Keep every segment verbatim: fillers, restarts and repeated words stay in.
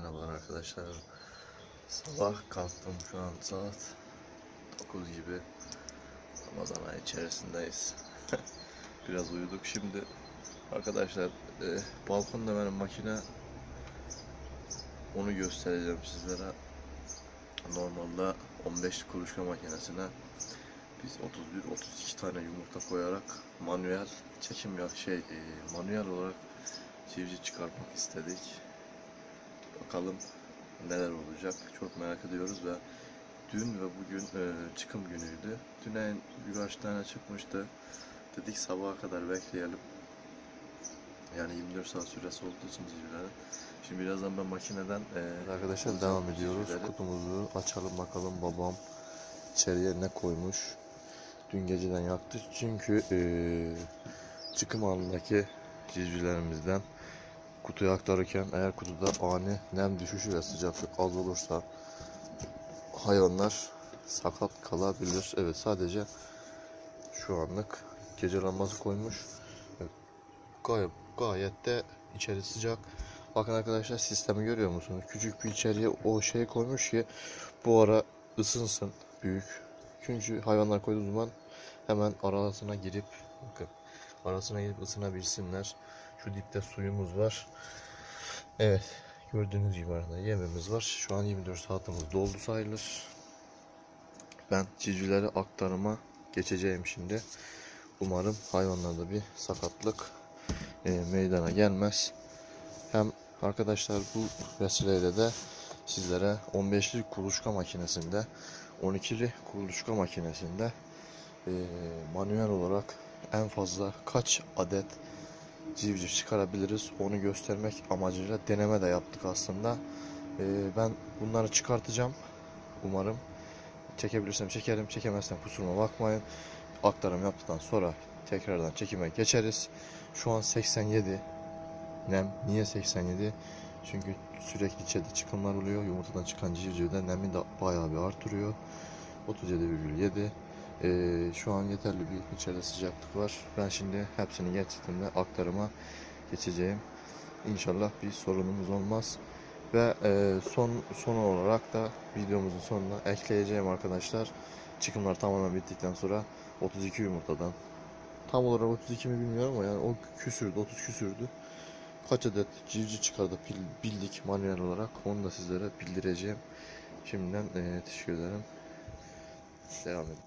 Merhabalar arkadaşlar. Sabah kalktım, şu an saat dokuz gibi. Ramazan ayı içerisindeyiz. Biraz uyuduk şimdi. Arkadaşlar e, balkonda benim makine, onu göstereceğim sizlere. Normalde on beş kuruşka makinesine biz otuz bir otuz iki tane yumurta koyarak manuel çekim ya şey e, manuel olarak civciv çıkartmak istedik. Bakalım neler olacak, çok merak ediyoruz ve dün ve bugün e, çıkım günüydü. Dün birkaç tane çıkmıştı. Dedik sabaha kadar bekleyelim. Yani yirmi dört saat süresi olduğu için civcivlerin. Şimdi birazdan ben makineden e, arkadaşlar devam ediyoruz. Civcivleri. Kutumuzu açalım bakalım babam içeriye ne koymuş. Dün geceden yaktı çünkü e, çıkım anındaki civcivlerimizden kutuya aktarırken eğer kutuda ani nem düşüşü ve sıcaklık az olursa hayvanlar sakat kalabilir. Evet, sadece şu anlık gece lambası koymuş. Evet, gayet, gayet de içeri sıcak. Bakın arkadaşlar, sistemi görüyor musunuz? Küçük bir içeriye o şey koymuş ki bu ara ısınsın büyük. Çünkü hayvanlar koyduğu zaman hemen arasına girip bakın arasına girip ısınabilsinler. Şu dipte suyumuz var. Evet, gördüğünüz gibi arada yemimiz var. Şu an yirmi dört saatimiz doldu sayılır. Ben civcivleri aktarıma geçeceğim şimdi. Umarım hayvanlarda bir sakatlık e, meydana gelmez. Hem arkadaşlar bu vesileyle de sizlere on beşli kuluçka makinesinde, on ikili kuluçka makinesinde e, manuel olarak en fazla kaç adet civciv çıkarabiliriz onu göstermek amacıyla deneme de yaptık aslında. E, ben bunları çıkartacağım. Umarım çekebilirsem çekerim, çekemezsem kusuruma bakmayın. Aktarım yaptıktan sonra tekrardan çekime geçeriz. Şu an seksen yedi nem. Niye seksen yedi? Çünkü sürekli içeride çıkımlar oluyor. Yumurtadan çıkan civcivde nemi de bayağı bir artırıyor. otuz yedi virgül yedi. Ee, şu an yeterli bir içeride sıcaklık var. Ben şimdi hepsini geçtiğimde aktarıma geçeceğim. İnşallah bir sorunumuz olmaz. Ve e, son son olarak da videomuzun sonuna ekleyeceğim arkadaşlar. Çıkımlar tamamen bittikten sonra otuz iki yumurtadan, tam olarak otuz iki mi bilmiyorum ama yani o küsürdü, otuz küsürdü. Kaç adet civciv çıkardı bildik manuel olarak, onu da sizlere bildireceğim. Şimdiden e, teşekkür ederim. Devam edin.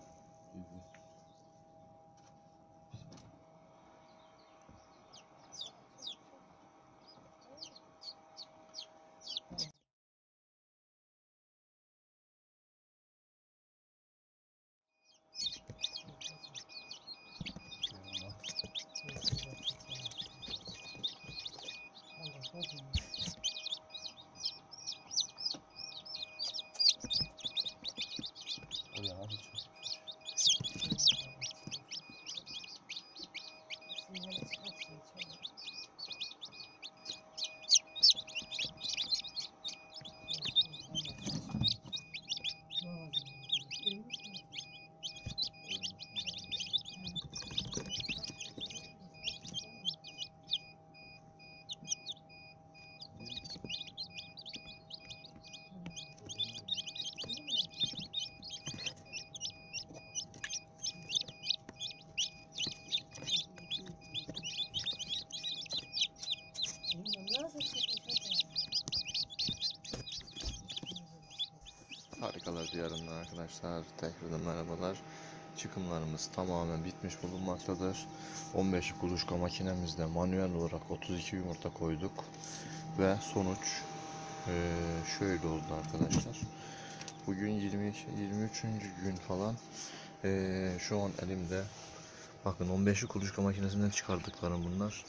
Harikalar diyarından arkadaşlar, tekrardan merhabalar. Çıkımlarımız tamamen bitmiş bulunmaktadır. on beş kuluçka makinemizde manuel olarak otuz iki yumurta koyduk ve sonuç e, şöyle oldu arkadaşlar. Bugün yirmi yirmi üçüncü gün falan. E, şu an elimde bakın on beşli kuluçka makinesinden çıkardıklarım bunlar.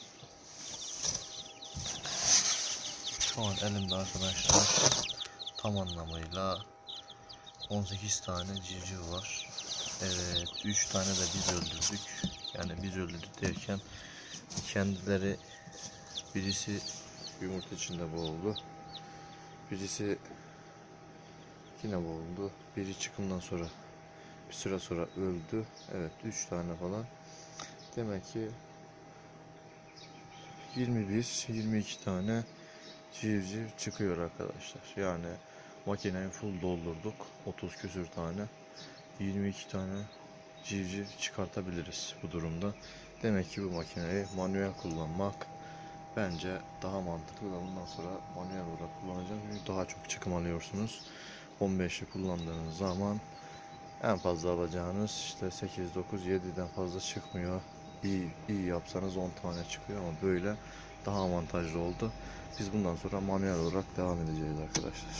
Şu an elimde arkadaşlar tam anlamıyla on sekiz tane civciv var. Evet, üç tane de biz öldürdük. Yani biz öldürdük derken kendileri, birisi yumurta içinde boğuldu. Birisi yine boğuldu. Biri çıkımdan sonra bir süre sonra öldü. Evet, üç tane falan. Demek ki yirmi bir yirmi iki tane civciv çıkıyor arkadaşlar. Yani makineyi full doldurduk. otuz küsür tane. yirmi iki tane civciv çıkartabiliriz bu durumda. Demek ki bu makineyi manuel kullanmak bence daha mantıklı ve bundan sonra manuel olarak kullanacağım. Çünkü daha çok çıkım alıyorsunuz. on beşi kullandığınız zaman en fazla alacağınız işte sekiz, dokuz, yediden fazla çıkmıyor. İyi, iyi yapsanız on tane çıkıyor ama böyle daha avantajlı oldu. Biz bundan sonra manuel olarak devam edeceğiz arkadaşlar.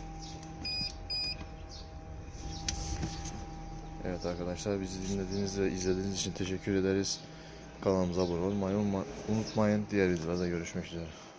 Evet arkadaşlar, bizi dinlediğiniz ve izlediğiniz için teşekkür ederiz. Kanalımıza abone olmayı unutmayın. Diğer videolarda görüşmek üzere.